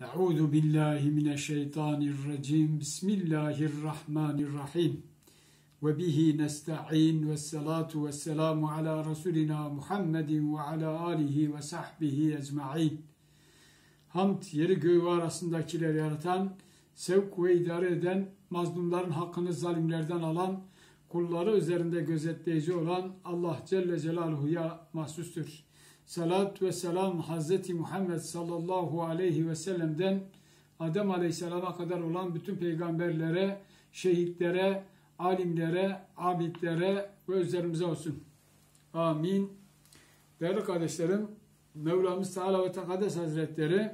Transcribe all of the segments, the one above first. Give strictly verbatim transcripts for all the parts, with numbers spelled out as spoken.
Euzu billahi mineşşeytanirracim. Bismillahirrahmanirrahim. Ve bihi nesta'in ve salatu ve selamu ala Resulina Muhammedin ve ala alihi ve sahbihi ecma'in. Hamd, yeri göğü arasındakileri yaratan, sevk ve idare eden, mazlumların hakkını zalimlerden alan, kulları üzerinde gözetleyici olan Allah Celle Celaluhu'ya mahsustur. Salat ve selam Hazreti Muhammed sallallahu aleyhi ve sellem'den Adem aleyhisselama kadar olan bütün peygamberlere, şehitlere, alimlere, abidlere ve üzerimize olsun. Amin. Değerli kardeşlerim, Mevlamız Teala ve Tekaddes Hazretleri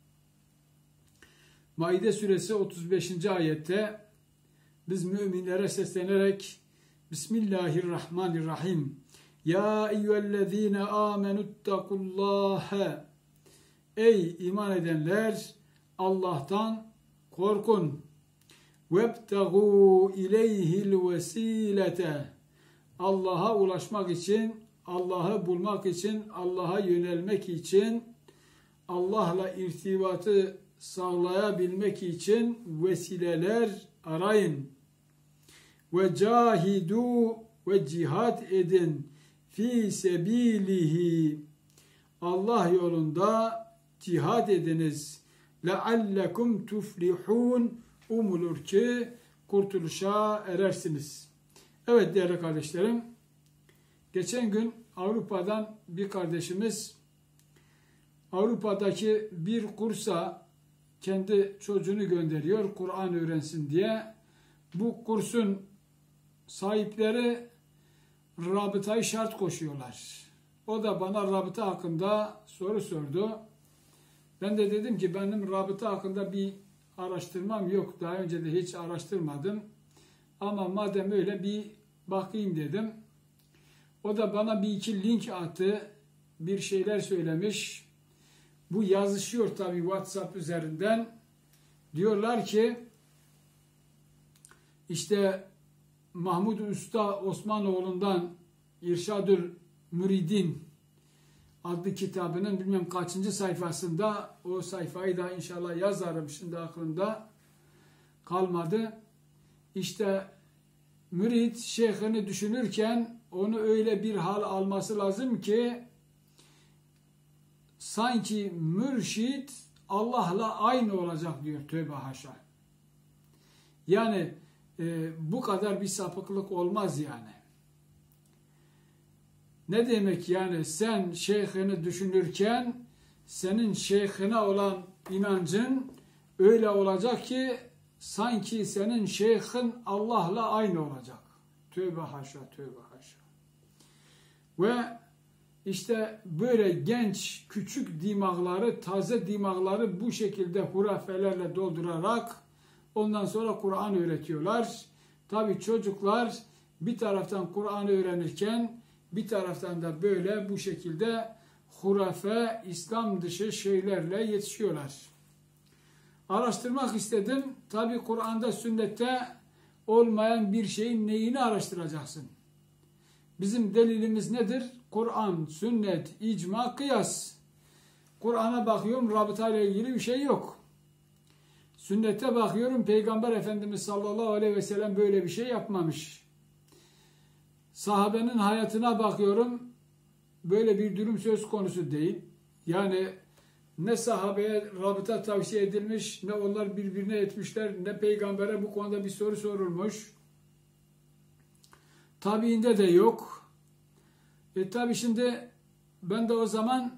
Maide suresi otuz beşinci ayette biz müminlere seslenerek Bismillahirrahmanirrahim. Ya eyyühellezine amenuttakullâhe. Ey iman edenler, Allah'tan korkun. Vebtegû ileyhil vesilete. Allah'a ulaşmak için, Allah'ı bulmak için, Allah'a yönelmek için, Allah'la irtibatı sağlayabilmek için vesileler arayın. Ve cahidu ve cihat edin. Fi sebilihi. Allah yolunda cihad ediniz. Leallekum tuflihun. Umulur ki kurtuluşa erersiniz. Evet değerli kardeşlerim, geçen gün Avrupa'dan bir kardeşimiz Avrupa'daki bir kursa kendi çocuğunu gönderiyor Kur'an öğrensin diye. Bu kursun sahipleri rabıtayı şart koşuyorlar. O da bana rabıta hakkında soru sordu. Ben de dedim ki benim rabıta hakkında bir araştırmam yok. Daha önce de hiç araştırmadım. Ama madem öyle bir bakayım dedim. O da bana bir iki link attı. Bir şeyler söylemiş. Bu yazışıyor tabii WhatsApp üzerinden. Diyorlar ki işte Mahmud Usta Osmanoğlu'ndan İrşadül Müridin adlı kitabının bilmem kaçıncı sayfasında, o sayfayı da inşallah yazarım, şimdi aklımda kalmadı. İşte mürid şeyhini düşünürken onu öyle bir hal alması lazım ki sanki mürşit Allah'la aynı olacak diyor. Tövbe haşa. Yani e, bu kadar bir sapıklık olmaz yani. Ne demek yani sen şeyhini düşünürken senin şeyhine olan inancın öyle olacak ki sanki senin şeyhin Allah'la aynı olacak. Tövbe haşa, tövbe haşa. Ve işte böyle genç, küçük dimağları, taze dimağları bu şekilde hurafelerle doldurarak ondan sonra Kur'an öğretiyorlar. Tabii çocuklar bir taraftan Kur'an öğrenirken bir taraftan da böyle bu şekilde hurafe, İslam dışı şeylerle yetişiyorlar. Araştırmak istedim. Tabii Kur'an'da, sünnette olmayan bir şeyin neyini araştıracaksın? Bizim delilimiz nedir? Kur'an, sünnet, icma, kıyas. Kur'an'a bakıyorum, rabıta ile ilgili bir şey yok. Sünnete bakıyorum, Peygamber Efendimiz sallallahu aleyhi ve sellem böyle bir şey yapmamış. Sahabenin hayatına bakıyorum, böyle bir durum söz konusu değil. Yani ne sahabeye rabıta tavsiye edilmiş, ne onlar birbirine etmişler, ne peygambere bu konuda bir soru sorulmuş. Tabiinde de yok. E tabi şimdi ben de o zaman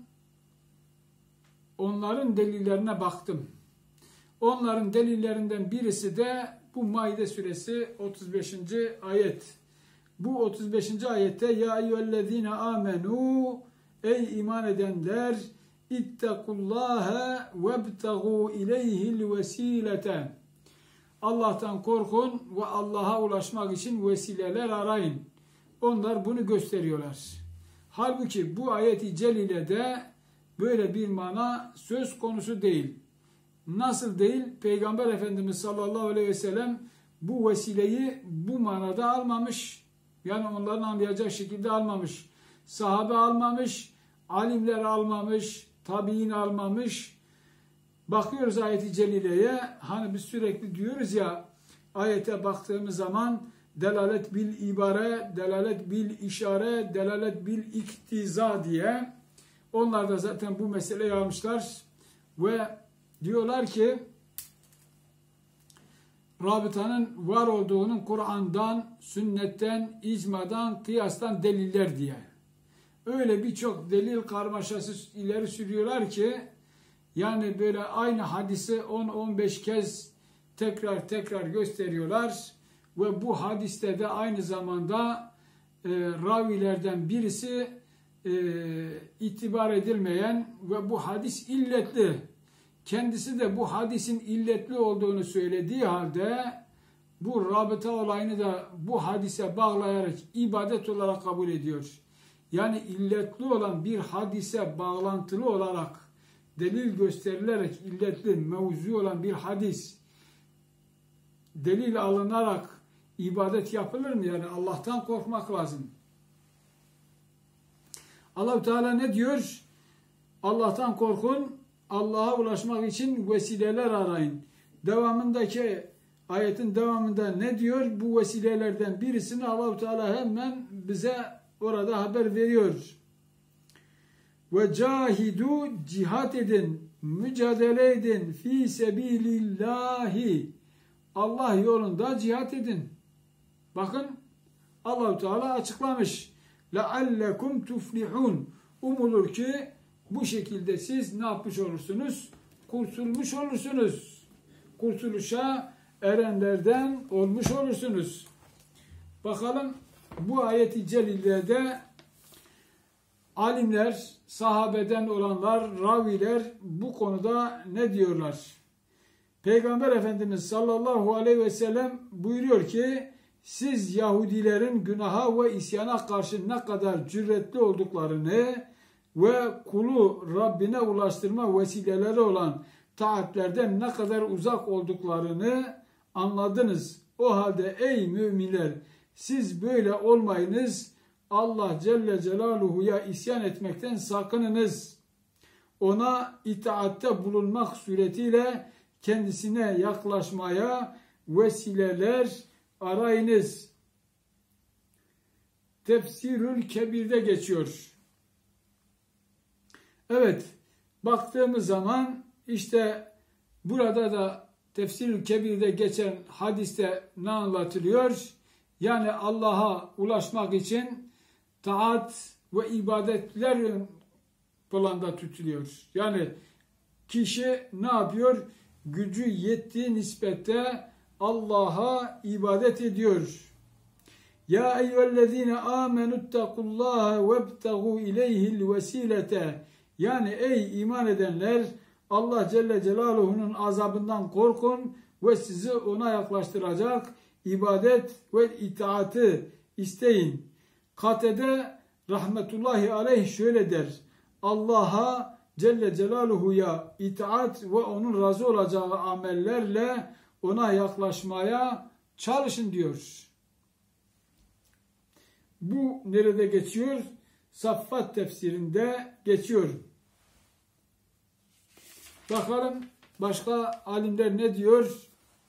onların delillerine baktım. Onların delillerinden birisi de bu Maide suresi otuz beşinci ayet. Bu otuz beşinci ayette ya eyyühellezine amenu, ey iman edenler, ittakullâhe vebtegû ileyhil vesilete. Allah'tan korkun ve Allah'a ulaşmak için vesileler arayın. Onlar bunu gösteriyorlar. Halbuki bu ayeti celilede böyle bir mana söz konusu değil. Nasıl değil? Peygamber Efendimiz sallallahu aleyhi ve sellem bu vesileyi bu manada almamış. Yani onların anlayacağı şekilde almamış. Sahabe almamış, alimler almamış, tabiin almamış. bakıyoruz ayet-i celileye, hani biz sürekli diyoruz ya, ayete baktığımız zaman delalet bil ibare, delalet bil işare, delalet bil iktiza diye. Onlar da zaten bu meseleyi almışlar ve diyorlar ki rabıtanın var olduğunun Kur'an'dan, sünnetten, icmadan, kıyastan deliller diye. Öyle birçok delil karmaşası ileri sürüyorlar ki yani böyle aynı hadisi on on beş kez tekrar tekrar gösteriyorlar ve bu hadiste de aynı zamanda e, ravilerden birisi e, itibar edilmeyen ve bu hadis illetli. Kendisi de bu hadisin illetli olduğunu söylediği halde bu rabıta olayını da bu hadise bağlayarak ibadet olarak kabul ediyor. Yani illetli olan bir hadise bağlantılı olarak delil gösterilerek illetli, mevzu olan bir hadis delil alınarak ibadet yapılır mı? Yani Allah'tan korkmak lazım. Allah-u Teala ne diyor? Allah'tan korkun, Allah'a ulaşmak için vesileler arayın. Devamındaki ayetin devamında ne diyor? Bu vesilelerden birisini Allah-u Teala hemen bize orada haber veriyor. Ve cahidu, cihat edin, mücadele edin fi sebilillahi. Allah yolunda cihat edin. Bakın Allah-u Teala açıklamış. Leallekum tuflihun. Umulur ki bu şekilde siz ne yapmış olursunuz? Kurtulmuş olursunuz. Kurtuluşa erenlerden olmuş olursunuz. Bakalım bu ayet-i celilede alimler, sahabeden olanlar, raviler bu konuda ne diyorlar? Peygamber Efendimiz sallallahu aleyhi ve sellem buyuruyor ki siz Yahudilerin günaha ve isyana karşı ne kadar cüretli olduklarını ve kulu Rabbine ulaştırma vesileleri olan taatlerden ne kadar uzak olduklarını anladınız. O halde ey müminler siz böyle olmayınız. Allah Celle Celaluhu'ya isyan etmekten sakınınız. Ona itaatte bulunmak suretiyle kendisine yaklaşmaya vesileler arayınız. Tefsirül Kebir'de geçiyor. Evet, baktığımız zaman işte burada da Tefsirül Kebir'de geçen hadiste ne anlatılıyor? Yani Allah'a ulaşmak için taat ve ibadetler planda tutuluyor. Yani kişi ne yapıyor? Gücü yettiği nispette Allah'a ibadet ediyor. Ya eyyühellezine amenuttakullaha vebtegu ileyhil vesilete. Yani ey iman edenler Allah Celle Celaluhu'nun azabından korkun ve sizi ona yaklaştıracak ibadet ve itaatı isteyin. Katede rahmetullahi aleyh şöyle der. Allah'a Celle Celaluhu'ya itaat ve onun razı olacağı amellerle ona yaklaşmaya çalışın diyor. Bu nerede geçiyor? Saffat tefsirinde geçiyor. Bakalım başka alimler ne diyor?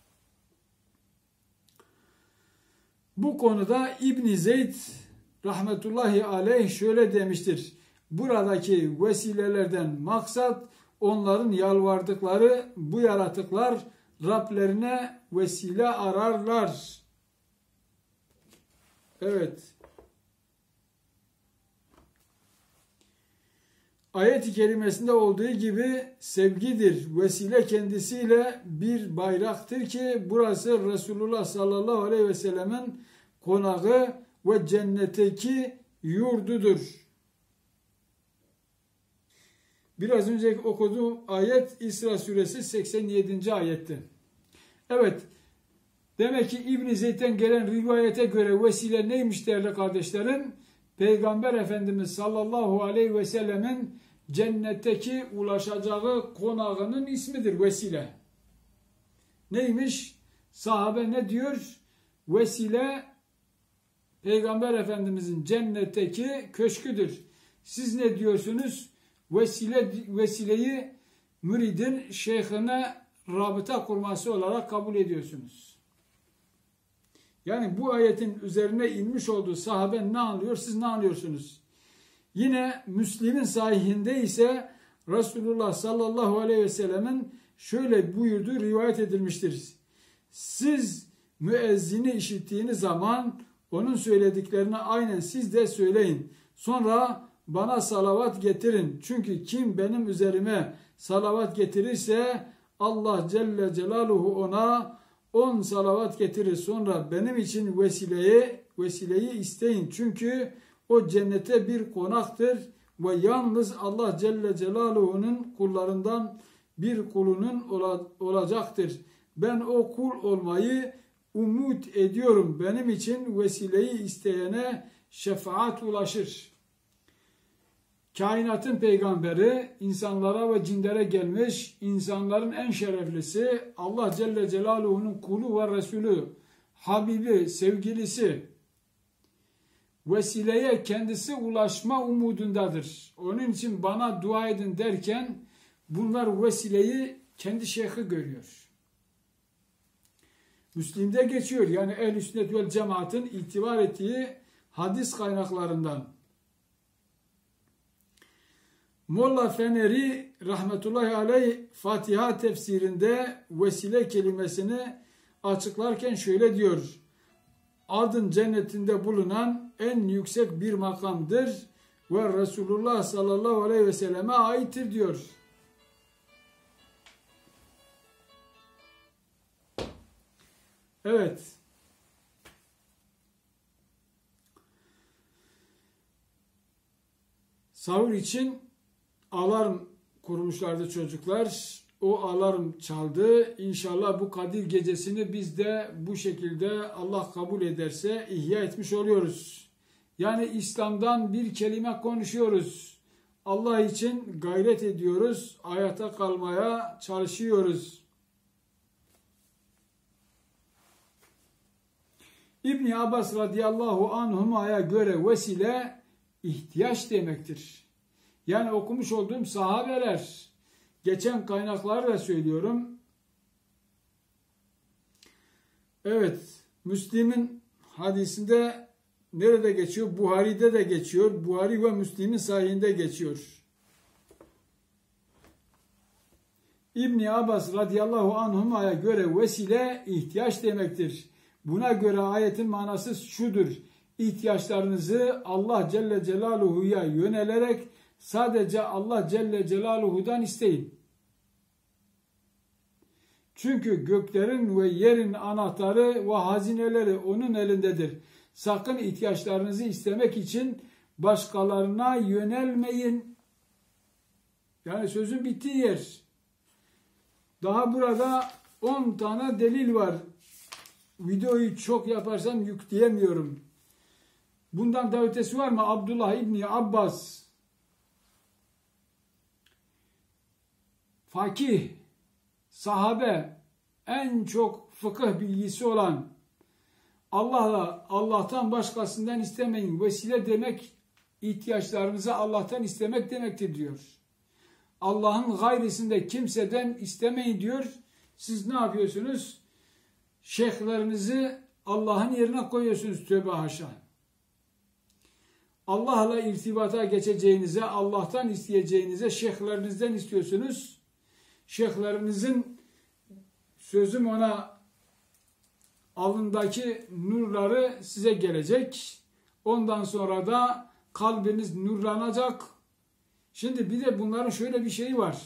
Bu konuda İbn Zeyd rahmetullahi aleyh şöyle demiştir. Buradaki vesilelerden maksat onların yalvardıkları bu yaratıklar Rablerine vesile ararlar. Evet. Ayet-i kerimesinde olduğu gibi sevgidir. Vesile kendisiyle bir bayraktır ki burası Resulullah sallallahu aleyhi ve sellemin konağı ve cennetteki yurdudur. Biraz önce okuduğum ayet İsra suresi seksen yedinci ayetti. Evet. Demek ki İbn Zeyd'den gelen rivayete göre vesile neymiş değerli kardeşlerim? Peygamber Efendimiz sallallahu aleyhi ve sellemin cennetteki ulaşacağı konağının ismidir vesile. Neymiş? Sahabe ne diyor? Vesile Peygamber Efendimizin cennetteki köşküdür. Siz ne diyorsunuz? Vesile, vesileyi müridin şeyhine rabıta kurması olarak kabul ediyorsunuz. Yani bu ayetin üzerine inmiş olduğu sahabe ne anlıyor, siz ne anlıyorsunuz? Yine Müslim'in sahihinde ise Resulullah sallallahu aleyhi ve sellemin şöyle buyurduğu rivayet edilmiştir. Siz müezzini işittiğiniz zaman onun söylediklerini aynen siz de söyleyin. Sonra bana salavat getirin. Çünkü kim benim üzerime salavat getirirse Allah Celle Celaluhu ona on salavat getirir. Sonra benim için vesileyi, vesileyi isteyin. Çünkü o cennete bir konaktır ve yalnız Allah Celle Celaluhu'nun kullarından bir kulunun olacaktır. Ben o kul olmayı umut ediyorum. Benim için vesileyi isteyene şefaat ulaşır. Kainatın peygamberi, insanlara ve cinlere gelmiş, insanların en şereflisi, Allah Celle Celaluhu'nun kulu ve Resulü, Habibi, sevgilisi, vesileye kendisi ulaşma umudundadır. Onun için bana dua edin derken, bunlar vesileyi kendi şeyhi görüyor. Müslim'de geçiyor, yani Ehl-i Sünnet vel Cemaat'in itibar ettiği hadis kaynaklarından. Molla Feneri rahmetullahi aleyh Fatiha tefsirinde vesile kelimesini açıklarken şöyle diyor. Adın cennetinde bulunan en yüksek bir makamdır ve Resulullah sallallahu aleyhi ve selleme aittir diyor. Evet. Sahur için alarm kurmuşlardı çocuklar. O alarm çaldı. İnşallah bu Kadir gecesini biz de bu şekilde Allah kabul ederse ihya etmiş oluyoruz. Yani İslam'dan bir kelime konuşuyoruz. Allah için gayret ediyoruz. Hayata kalmaya çalışıyoruz. İbn Abbas radıyallahu anhuma'ya göre vesile ihtiyaç demektir. Yani okumuş olduğum sahabeler, geçen kaynakları da söylüyorum. Evet, Müslim'in hadisinde nerede geçiyor? Buhari'de de geçiyor. Buhari ve Müslim'in sahihinde geçiyor. İbn Abbas radıyallahu anhuma'ya göre vesile ihtiyaç demektir. Buna göre ayetin manası şudur. İhtiyaçlarınızı Allah Celle Celaluhu'ya yönelerek sadece Allah Celle Celaluhu'dan isteyin. Çünkü göklerin ve yerin anahtarı ve hazineleri onun elindedir. Sakın ihtiyaçlarınızı istemek için başkalarına yönelmeyin. Yani sözün bittiği yer. Daha burada on tane delil var. Videoyu çok yaparsam yükleyemiyorum. Bundan da ötesi var mı? Abdullah İbni Abbas, fakih, sahabe, en çok fıkıh bilgisi olan, Allah'la, Allah'tan başkasından istemeyin. Vesile demek, ihtiyaçlarınızı Allah'tan istemek demektir diyor. Allah'ın gayrisinde kimseden istemeyin diyor. Siz ne yapıyorsunuz? Şeyhlerinizi Allah'ın yerine koyuyorsunuz, tövbe haşa. Allah'la irtibata geçeceğinize, Allah'tan isteyeceğinize şeyhlerinizden istiyorsunuz. Şeyhlerinizin sözüm ona alındaki nurları size gelecek. Ondan sonra da kalbiniz nurlanacak. Şimdi bir de bunların şöyle bir şeyi var.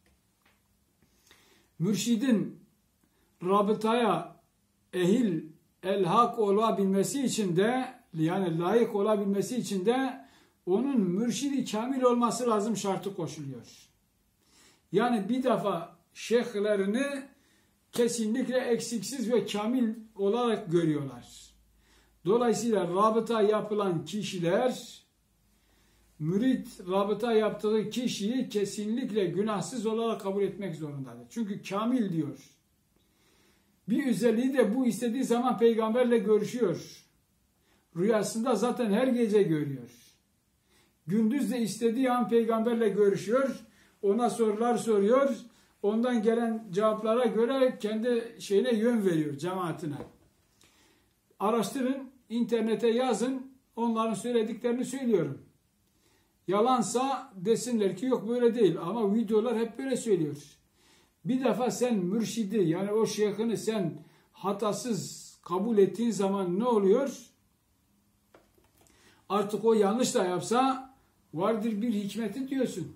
Mürşidin rabıtaya ehil, elhak olabilmesi için de, yani layık olabilmesi için de onun mürşidi kamil olması lazım, şartı koşuluyor. Yani bir defa şeyhlerini kesinlikle eksiksiz ve kamil olarak görüyorlar. Dolayısıyla rabıta yapılan kişiler, mürit rabıta yaptığı kişiyi kesinlikle günahsız olarak kabul etmek zorundadır. Çünkü kamil diyor. Bir özelliği de bu, istediği zaman peygamberle görüşüyor. Rüyasında zaten her gece görüyor. Gündüz de istediği an peygamberle görüşüyor. ona sorular soruyor. Ondan gelen cevaplara göre kendi şeyine yön veriyor cemaatine. Araştırın, internete yazın, onların söylediklerini söylüyorum. Yalansa desinler ki yok böyle değil ama videolar hep böyle söylüyor. Bir defa sen mürşidi yani o şeyhini sen hatasız kabul ettiğin zaman ne oluyor? Artık o yanlış da yapsa vardır bir hikmeti diyorsun.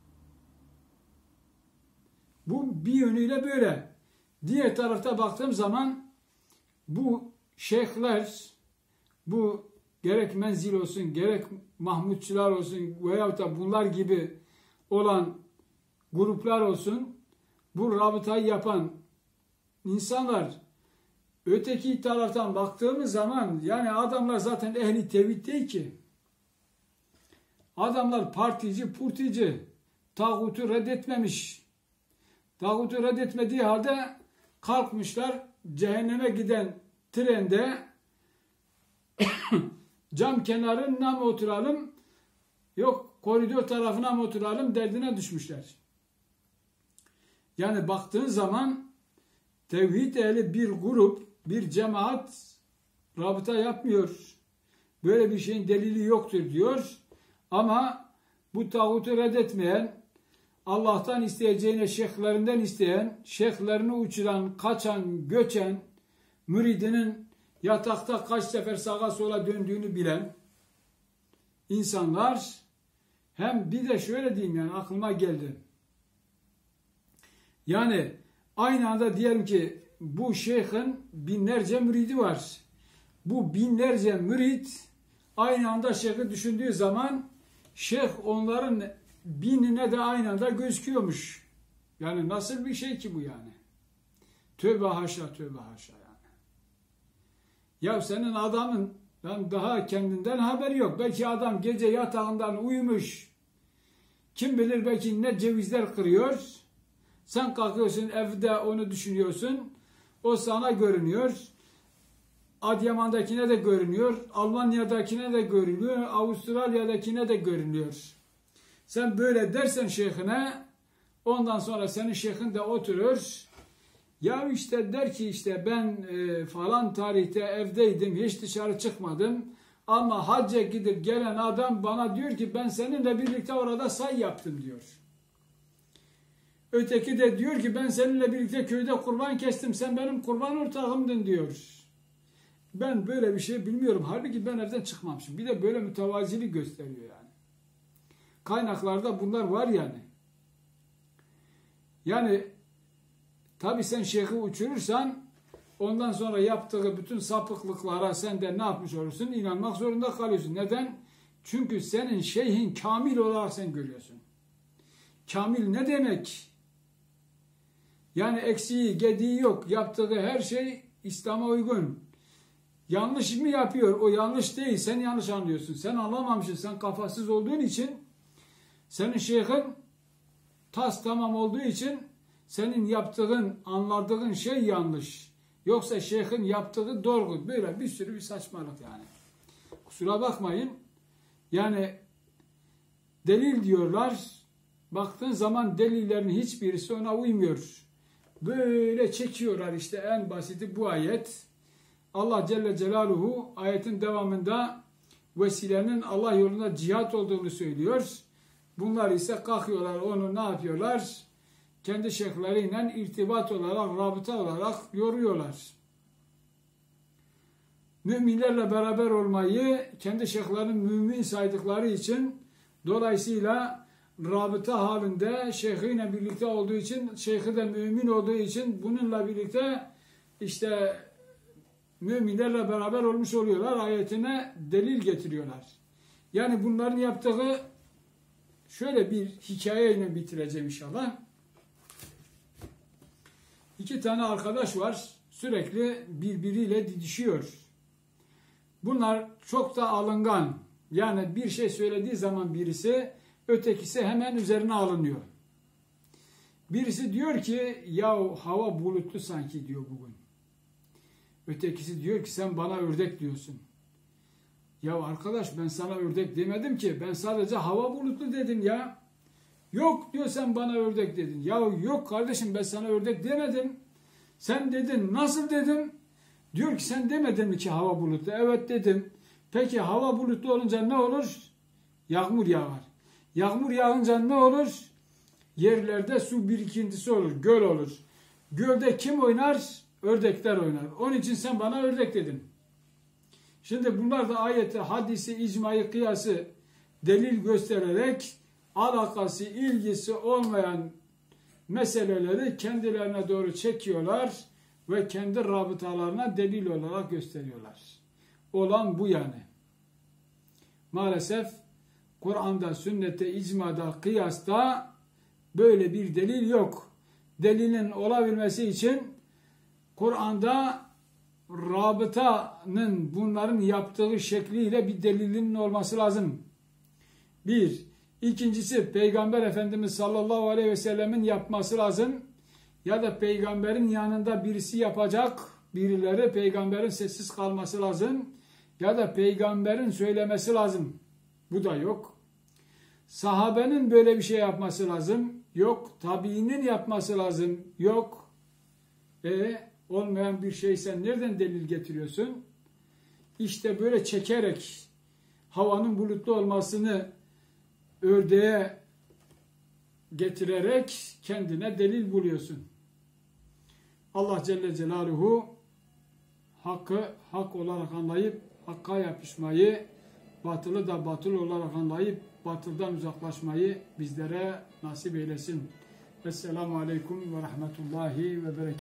Bu bir yönüyle böyle. Diğer tarafta baktığım zaman bu şeyhler, bu gerek menzil olsun, gerek Mahmutçular olsun veyahut da bunlar gibi olan gruplar olsun, bu rabıtayı yapan insanlar öteki taraftan baktığımız zaman yani adamlar zaten ehli tevhid değil ki. Adamlar partici, purtici, tağutu reddetmemiş. Tağutu reddetmediği halde kalkmışlar cehenneme giden trende cam kenarına mı oturalım yok koridor tarafına mı oturalım derdine düşmüşler. Yani baktığın zaman tevhid ehli bir grup, bir cemaat rabıta yapmıyor. Böyle bir şeyin delili yoktur diyor. Ama bu tağutu reddetmeyen, Allah'tan isteyeceğine şeyhlerinden isteyen, şeyhlerini uçuran, kaçan, göçen, müridinin yatakta kaç sefer sağa sola döndüğünü bilen insanlar hem bir de şöyle diyeyim yani aklıma geldi. Yani aynı anda diyelim ki bu şeyhin binlerce müridi var. Bu binlerce mürid aynı anda şeyhi düşündüğü zaman şeyh onların binine de aynı anda gözüküyormuş. Yani nasıl bir şey ki bu yani? Tövbe haşa, tövbe haşa yani. Ya senin adamın daha kendinden haberi yok. Belki adam gece yatağından uyumuş. Kim bilir belki ne cevizler kırıyor. Sen kalkıyorsun evde onu düşünüyorsun. O sana görünüyor. Adıyaman'dakine de görünüyor. Almanya'dakine de görünüyor. Avustralya'dakine de görünüyor. Sen böyle dersen şeyhine ondan sonra senin şeyhin de oturur. Ya işte der ki işte ben e, falan tarihte evdeydim. Hiç dışarı çıkmadım. Ama hacca gidip gelen adam bana diyor ki ben seninle birlikte orada say yaptım diyor. Öteki de diyor ki ben seninle birlikte köyde kurban kestim. Sen benim kurban ortağımdın diyor. Ben böyle bir şey bilmiyorum. Halbuki ben evden çıkmamışım. Bir de böyle mütevazilik gösteriyor yani. Kaynaklarda bunlar var yani. Yani tabi sen şeyhi uçurursan ondan sonra yaptığı bütün sapıklıklara sen de ne yapmış olursun? İnanmak zorunda kalıyorsun. Neden? Çünkü senin şeyhin kamil olarak sen görüyorsun. Kamil ne demek? Yani eksiği, gediği yok. Yaptığı her şey İslam'a uygun. Yanlış mı yapıyor? O yanlış değil. Sen yanlış anlıyorsun. Sen anlamamışsın. Sen kafasız olduğun için senin şeyhin tas tamam olduğu için senin yaptığın, anladığın şey yanlış. Yoksa şeyhin yaptığı doğru. Böyle bir sürü bir saçmalık yani. Kusura bakmayın. Yani delil diyorlar. Baktığın zaman delillerin hiçbirisi ona uymuyor. Böyle çekiyorlar işte en basiti bu ayet. Allah Celle Celaluhu ayetin devamında vesilenin Allah yolunda cihat olduğunu söylüyor. Bunlar ise kalkıyorlar onu ne yapıyorlar? Kendi şeyhleriyle irtibat olarak, rabıta olarak yoruyorlar. Müminlerle beraber olmayı kendi şeyhlerinin mümin saydıkları için dolayısıyla rabıta halinde şeyhiyle birlikte olduğu için, şeyhi de mümin olduğu için bununla birlikte işte müminlerle beraber olmuş oluyorlar. Ayetine delil getiriyorlar. Yani bunların yaptığı şöyle bir hikayeyle bitireceğim inşallah. İki tane arkadaş var. Sürekli birbiriyle didişiyor. Bunlar çok da alıngan. Yani bir şey söylediği zaman birisi, ötekisi hemen üzerine alınıyor. Birisi diyor ki, ya hava bulutlu sanki diyor bugün. Ötekisi diyor ki sen bana ördek diyorsun. Ya arkadaş ben sana ördek demedim ki. Ben sadece hava bulutlu dedim ya. Yok diyor, sen bana ördek dedin. Ya yok kardeşim, ben sana ördek demedim. Sen dedin. Nasıl dedim? Diyor ki sen demedin mi ki hava bulutlu? Evet dedim. Peki hava bulutlu olunca ne olur? Yağmur yağar. Yağmur yağınca ne olur? Yerlerde su birikintisi olur, göl olur. Gölde kim oynar? Ördekler oynar. Onun için sen bana ördek dedin. Şimdi bunlar da ayeti, hadisi, icmayı, kıyası delil göstererek alakası, ilgisi olmayan meseleleri kendilerine doğru çekiyorlar ve kendi rabıtalarına delil olarak gösteriyorlar. Olan bu yani. Maalesef Kur'an'da, sünnette, icmada, kıyasta böyle bir delil yok. Delilin olabilmesi için Kur'an'da rabıtanın bunların yaptığı şekliyle bir delilinin olması lazım. Bir. İkincisi, Peygamber Efendimiz sallallahu aleyhi ve sellemin yapması lazım. Ya da peygamberin yanında birisi yapacak, birileri peygamberin sessiz kalması lazım. Ya da peygamberin söylemesi lazım. Bu da yok. Sahabenin böyle bir şey yapması lazım. Yok. Tabiinin yapması lazım. Yok. E olmayan bir şey sen nereden delil getiriyorsun? İşte böyle çekerek havanın bulutlu olmasını ördeğe getirerek kendine delil buluyorsun. Allah Celle Celaluhu hakkı hak olarak anlayıp hakka yapışmayı, batılı da batıl olarak anlayıp batıldan uzaklaşmayı bizlere nasip eylesin. Esselamu Aleyküm ve Rahmetullahi ve Berekatuhu.